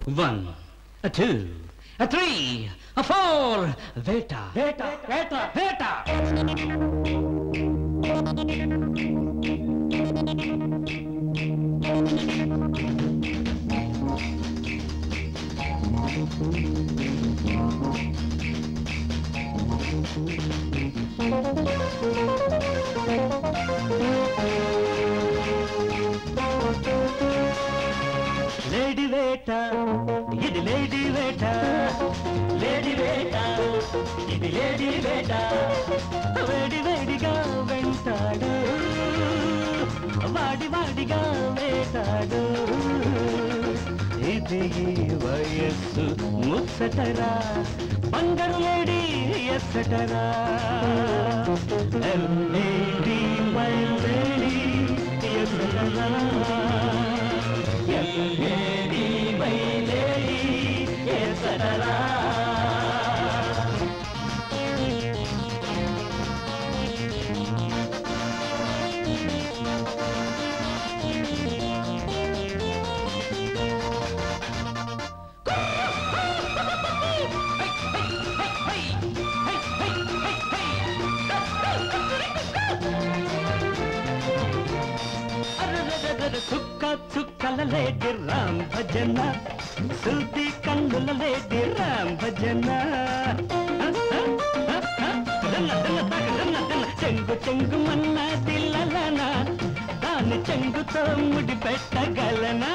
1, 2, 3, 4. Veta, Veta, Veta, Veta. Lady Veta, idi Lady Veta, Lady Veta, idi Lady Veta, Vedi Vediga ventadu, Vadi Vadiga vetadu, idi vayassu mutsatara, Bangaru Lady yesatara, Lady my lady yesatara. Lady, my lady, yes, Sukka Sukkala Lady Ram Bhajana, Sudhi Kandula Lady Ram Bhajana. Chengu Chengu Manna Dillalana, Dani Chengu Mudi Petta Galana.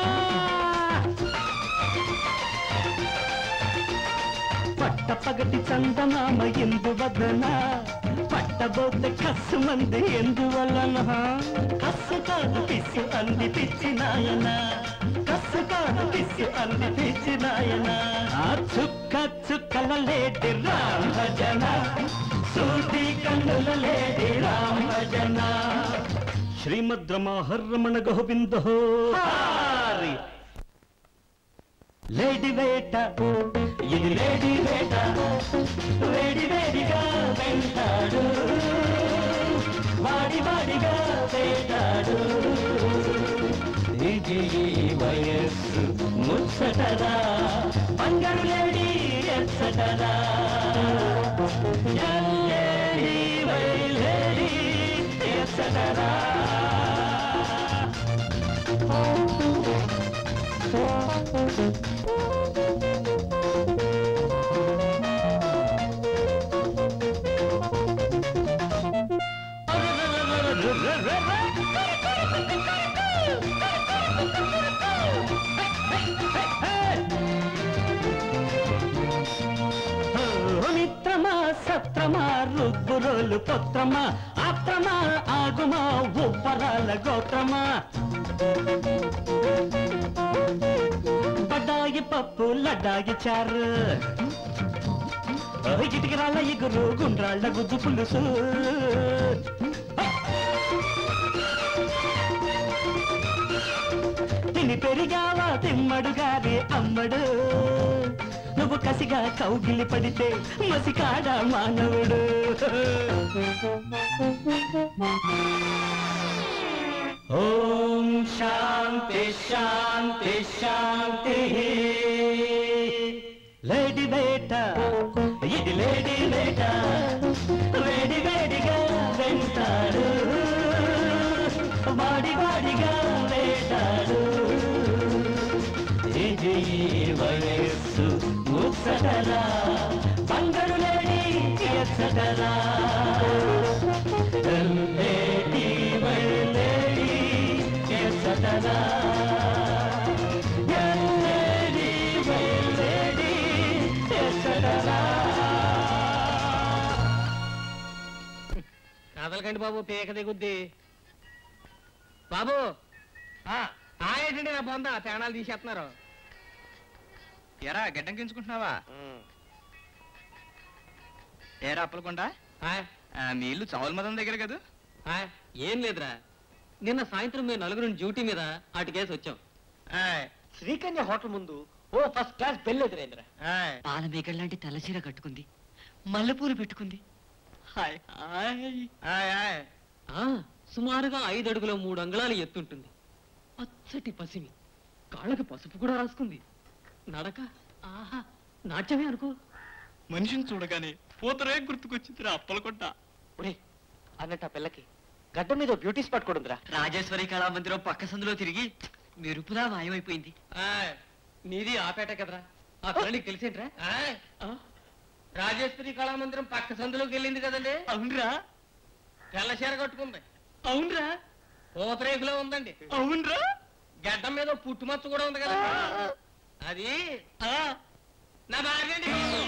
Patta Pagati Chandamama Indu Vadana, Patta Bodha Kassu Mandi Indu Valana. Kassu Kaadu Pissu Andi Pichinayana, Kassu Kaadu Pissu Andi Pichinayana. Chukka Chukkala Lady Ram Bhajana, Sudhi Kandula Lady Ram Bhajana. Srimad Ramaharamana Govinda Hari. Lady Veta, idi Lady Veta, Vedi Vediga ventadu, Vadi Vadiga vetadu, idi vayassu mutsatara, Bangaru Lady yesatara, Lady my lady yesatara. Mitrama, Satrama, Rudburulu, Potrama, Atrama, Aguma, Upparala, Gotrama. Badagi Pappu, Ladagi Charu, Itikirala Iguru, Gundrala, Gudu Pulusu. Tini Perigava, Timmadugari, Ammadu. నువ్వు కసిగా కౌగిలి పడితే మసికాడ మానవుడు. ఓం శాంతి శాంతి శాంతి. Lady వేట ఇది lady వేట, వేడి వేడిగా వెంటాడు, వాడి వాడిగా వేటాడు. ఇది వయస్సు ముచ్చటరా, బంగారు లేడీ ఎచ్చటరా. లేడీ మై లేడీ ఎచ్చటరా, లేడీ మై లేడీ ఎచ్చటరా. కదలకండి బాబు, పీక దిగుద్ది. బాబు ఏంటండి నా బొంద తేణాలు తీసేస్తున్నారు. ఎరా గడ్డం కించుకుంటున్నావా? ఏరా అప్పలకుండా మీ ఇల్లు చౌల్ మదం దగ్గర కదా? ఏం లేదురా, నిన్న సాయంత్రం మేము నలుగురు డ్యూటీ మీద అటుకేసి వచ్చాం. శ్రీకన్య హోటల్ ముందు ఓ ఫస్ట్ క్లాస్ బెల్ ఎదురైందిరా. పాలమేకల్ లాంటి తెల్లచీర కట్టుకుంది, మల్లెపూలు పెట్టుకుంది. సుమారుగా 5 అడుగుల 3 అంగుళాలు ఎత్తుంటుంది. పచ్చటి పసిమి, కాళ్ళకి పసుపు కూడా రాసుకుంది. నడక ఆహా నాట్యమే అనుకో. మనిషిని చూడగానే పూతరే గుర్తుకొచ్చిందిరా అప్పలకొట్ట. ఒరే అన్నట్టు ఆ పిల్లకి గడ్డ మీద బ్యూటీ స్పాట్ కూడా ఉందిరా. రాజేశ్వరి కళామందిరం పక్క సందులో తిరిగి మెరుపులా మాయమైపోయింది. నీది ఆపేట కదరా, ఆ పిల్లకి తెలిసేంట్రా? రాజేశ్వరి కళామందిరం పక్క సందులోకి వెళ్ళింది కదండి. అవునరా? తెల్ల చీర కట్టుకుంది. అవునరా? పూతరేకులో ఉందండి. అవునరా? గడ్డం మీద పుట్టుమచ్చ కూడా ఉంది కదా, అది నా భార్యండి.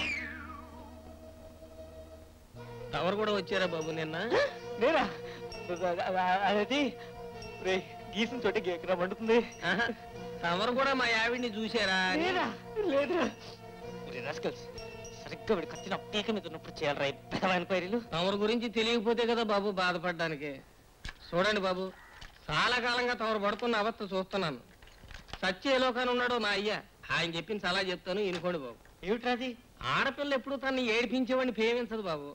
తవరు కూడా వచ్చారా బాబు నిన్న? నేనా? అది గీసిన చోట గీకరా మండుతుంది. తమరు కూడా మా ఆవిడ్ని చూసారా? లేదు. సరిగ్గా వీడి కత్తిన పీక మీద ఉన్నప్పుడు చేయాలరా పెద్దమైన పైరీలు. తమరు గురించి తెలియకపోతే కదా బాబు బాధపడ్డానికి. చూడండి బాబు, చాలా కాలంగా తమరు పడుతున్న అవస్థ చూస్తున్నాను. సత్య ఏ లోకాన్ని ఉన్నాడో నా అయ్యా, ఆయన చెప్పింది చాలా చెప్తాను, ఇనుకోండి బాబు. ఏమిట్రాది? ఆడపిల్ల ఎప్పుడు తనని ఏడిపించేవాడిని ప్రేమించదు బాబు.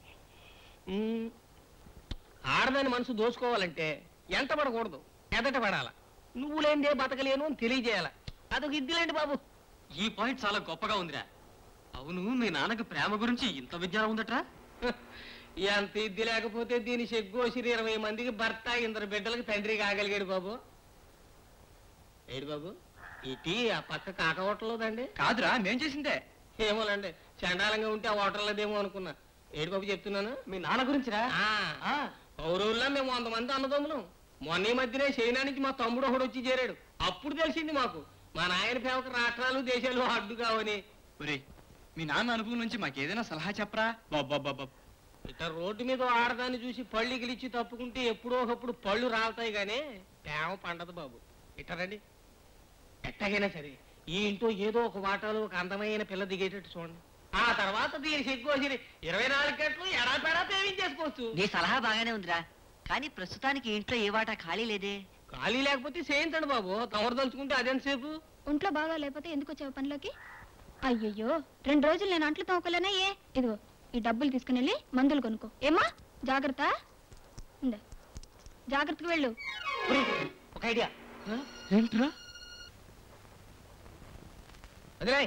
ఆడదాని మనసు దోచుకోవాలంటే ఎంత పడకూడదు, ఎదట పడాల. నువ్వు లేనిదే బతకలేను అని తెలియజేయాల. అదొక ఇద్దిలేండి బాబు. ఈ పాయింట్ చాలా గొప్పగా ఉందిరా. అవును, మీ నాన్నకి ప్రేమ గురించి ఇంత విజ్ఞానం ఉందట్రా? ఎంత ఇద్ది లేకపోతే దీని చెగ్గోసిరి 20 మందికి భర్త, 2 బిడ్డలకి తండ్రి కాగలిగాడు బాబు. ఏడు బాబు, ఇటీ ఆ పక్క కాక హోటల్లోదండి? కాదురా, మేం చేసిందే. ఏమోనండి, చండాలంగా ఉంటే ఆ హోటల్లోదేమో అనుకున్నా. ఏడు బాబు చెప్తున్నాను, మీ నాన్న గురించిరా? పౌరవుల్లో మేము 100 మంది అన్నదమ్ములం. మొన్న ఈ మధ్యనే చైనా నుంచి మా తమ్ముడు ఒకడు వచ్చి చేరాడు. అప్పుడు తెలిసింది మాకు మా నాయన ప్రేమకు రాష్ట్రాలు దేశాలు అడ్డు కావని. మీ నాన్న అనుభవం నుంచి మాకేదైనా సలహా చెప్పరా? బాబా ఇట్లా రోడ్డు మీద ఆడదాన్ని చూసి పళ్ళు గిలిచి తప్పుకుంటే ఎప్పుడో ఒకప్పుడు పళ్ళు రాలుతాయి గానీ ప్రేమ పండదు బాబు. ఇట్టరండి, ఎట్టగైనా సరే ఈ ఇంట్లో ఏదో ఒక వాటాలో ఒక అందమైన పిల్ల దిగేటట్టు చూడండి. ఆ తర్వాత దీని చెక్కువసి 24 గంటలు ఎడాపెడా ప్రేమించేసుకోవచ్చు. నీ సలహా బాగానే ఉందిరా, కానీ ప్రస్తుతానికి ఇంట్లో ఏ వాటా ఖాళీ లేదే. ఖాళీ లేకపోతే చేయించండి బాబు, తమరు తలుచుకుంటే అదెంతసేపు. ఒంట్లో బాగా లేకపోతే ఎందుకు వచ్చావు పనిలోకి? అయ్యయ్యో, 2 రోజులు నేను అంట్లు తోకలేనా? ఇదిగో ఈ డబ్బులు తీసుకుని వెళ్ళి మందులు కొనుక్కో. ఏమా జాగ్రత్త, జాగ్రత్తగా వెళ్ళు. ఒక ఐడియా. ఏంట్రా? అదిలే,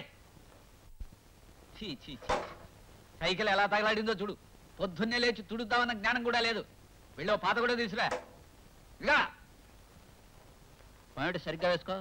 సైకిల్ ఎలా తగలాడిందో చూడు. పొద్దున్నే లేచి తుడుద్దామన్న జ్ఞానం కూడా లేదు. వెళ్ళో పాత కూడా తీసురా. ఇలా పాయింట్ సరిగ్గా వేసుకో.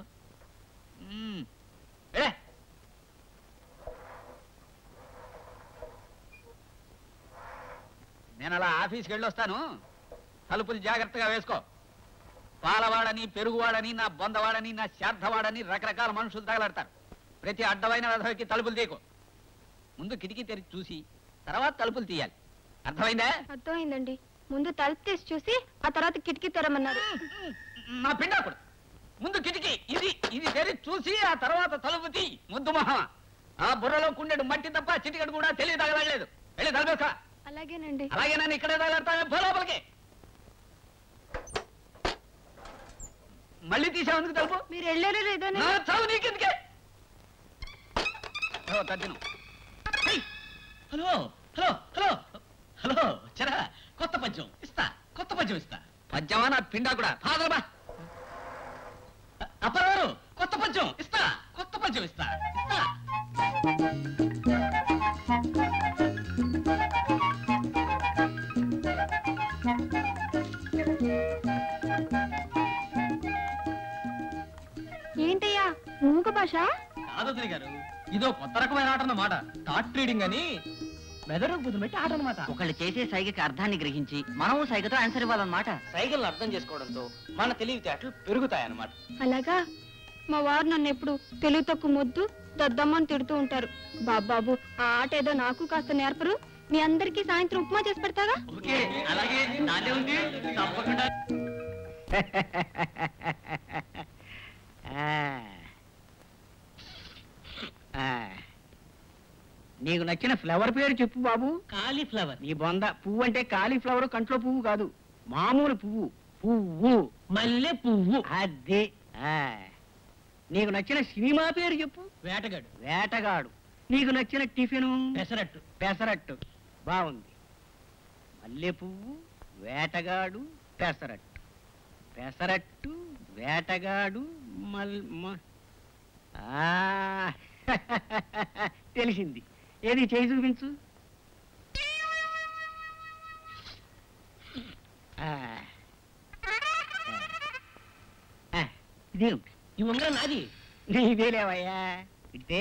నేను అలా ఆఫీస్కి వెళ్ళొస్తాను, తలుపులు జాగ్రత్తగా వేసుకో. పాలవాడని, పెరుగువాడని, నా బొందవాడని, నా శ్రాద్ధవాడని రకరకాల మనుషులు తగలాడతారు. ప్రతి అడ్డమైన రథకి తలుపులు తీయకు. ముందు కిటికీ తెరిచి చూసి తర్వాత తలుపులు తీయాలి. అర్థమైందా? అర్థమైందండి. ముందు తలుపు తీసి చూసి ఆ తర్వాత కిటికీ తెరమన్నారు. నా పిండాకుడు, ముందు కిటికీ ఇది తెరిచి చూసి ఆ తర్వాత తలుపు తీ. ముద్దు మహా, ఆ బుర్రలో కుండెడు మట్టి తప్ప చిటికడు కూడా తెలియ తగలలేదు. వెళ్ళి తలపేస్తా. అలాగేనండి. అలాగే నన్ను ఇక్కడే తగలడతాను. లోపలికి మళ్ళీ తీసామందుకు తలుపు. మీరు వెళ్ళారో లేదో చావు నీకెందుకే. తగ్గిన. హలో హలో హలో హలో చరా, కొత్త పద్యం ఇస్తా, కొత్త పద్యం ఇస్తా. పద్యమా నా పిండా కూడా ఫాదర్ బా. అప్పరారు, కొత్త పద్యం ఇస్తా, కొత్త పద్యం ఇస్తా. ఏంటయ్యా మూగ భాష? కాదొద్దు గారు, ఇదో కొత్త రకమైన ఆట అన్నమాట. థాట్ రీడింగ్ అని మెదడు కుదిరిపెట్టి ఆట అన్నమాట. ఒకళ్ళు చేసే సైగకి అర్థాన్ని గ్రహించి మనము సైగతో ఆన్సర్ ఇవ్వాలన్నమాట. సైకిల్ అర్థం చేసుకోవడంతో మన తెలివితేటలు పెరుగుతాయన్నమాట. అలాగా? మా వారు నన్ను ఎప్పుడు తెలుగు తక్కువ మొద్దు దద్దమ్మని తిడుతూ ఉంటారు. బాబాబు, ఆ ఆట ఏదో నాకు కాస్త నేర్పరు? మీ అందరికీ సాయంత్రం ఉప్మా చేసి పెడతాగా? ఓకే, అలాగే. నాదే ఉంది, తప్పకుండా. నీకు నచ్చిన ఫ్లవర్ పేరు చెప్పు బాబు. కాలీఫ్లవర్. నీ బొంద, పువ్వు అంటే కాలీఫ్లవర్ కంట్లో పువ్వు కాదు, మామూలు పువ్వు. పువ్వు మల్లె పువ్వు. అదే. నీకు నచ్చిన సినిమా పేరు చెప్పు. వేటగాడు. వేటగాడు. నీకు నచ్చిన టిఫిన్? పెసరట్టు. పెసరట్టు. బాగుంది. మల్లె పువ్వు, వేటగాడు, పెసరట్టు. పెసరట్టు, వేటగాడు, తెలిసింది. ఏది చేయి చూపించు. ఇదేమిటి? ఈ ఉంగరం నాది. నీదేలేవయ్యా, ఇదే.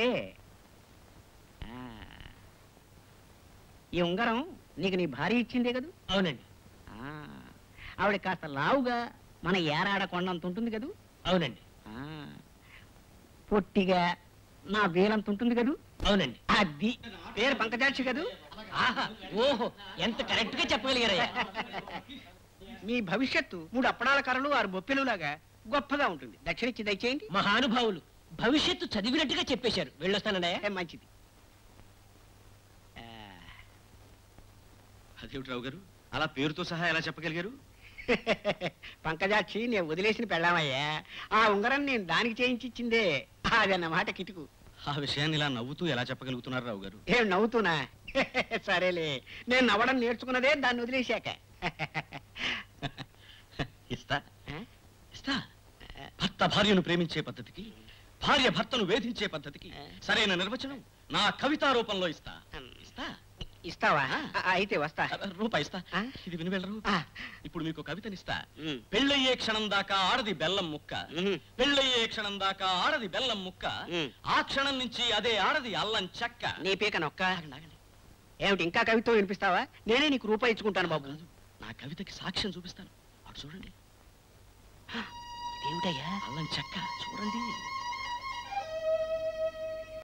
ఈ ఉంగరం నీకు నీ భార్య ఇచ్చిందే కదూ? అవునండి. ఆవిడ కాస్త లావుగా మన ఏరాడకొండంత ఉంటుంది కదూ? అవునండి. పొట్టిగా నా వేలంత ఉంటుంది కదూ? అవునండి. అది పేరు పంకజాక్షి కదూ? ఆహా, ఓహో, ఎంత కరెక్ట్ గా చెప్పగలిగారయ్యా. మీ భవిష్యత్తు 3 అప్పడాల కర్రలు 6 బొప్పెలు లాగా గొప్పగా ఉంటుంది. దక్షిణిచ్చి దయచేయండి. మహానుభావులు భవిష్యత్తు చదివినట్టుగా చెప్పేశారు. వెళ్ళొస్తానయ్యా. మంచిది. అదేమిటి రావు గారు, అలా పేరుతో సహా ఎలా చెప్పగలిగారు? పంకజాక్షి నేను వదిలేసిన పెళ్ళామయ్యా. ఆ ఉంగరం నేను దానికి చేయించి ఇచ్చిందే. అదన్నమాట కిటుకు. ఆ విషయాన్ని ఇలా నవ్వుతూ ఎలా చెప్పగలుగుతున్నారు రావు గారు? ఏం నవ్వుతున్నా? సరేలే, నేను నవ్వడం నేర్చుకున్నదే దాన్ని వదిలేశాక. ఇస్తా ఇస్తా. భర్త భార్యను ప్రేమించే పద్ధతికి, భార్య భర్తను వేధించే పద్ధతికి సరైన నిర్వచనం నా కవితా రూపంలో ఇస్తా. ఇస్తా. ఇస్తావా? అయితే వస్తా. రూపాయి ఇస్తా. ఇది విని వెళ్ళరు. ఇప్పుడు మీకు కవితనిస్తా. పెళ్ళయ్యే క్షణం దాకా ఆడది బెల్లం ముక్క, పెళ్ళయ్యే క్షణం దాకా ఆడది బెల్లం ముక్క, ఆ క్షణం నుంచి అదే ఆడది అల్లం చెక్క. నీ పీక నొక్క. ఏమిటి ఇంకా కవిత్వం వినిపిస్తావా? నేనే నీకు రూపాయి ఇచ్చుకుంటాను బాబు. నా కవితకి సాక్ష్యం చూపిస్తాను. అటు చూడండి. ఏమిటయ్యా? అల్లం చెక్క చూడండి.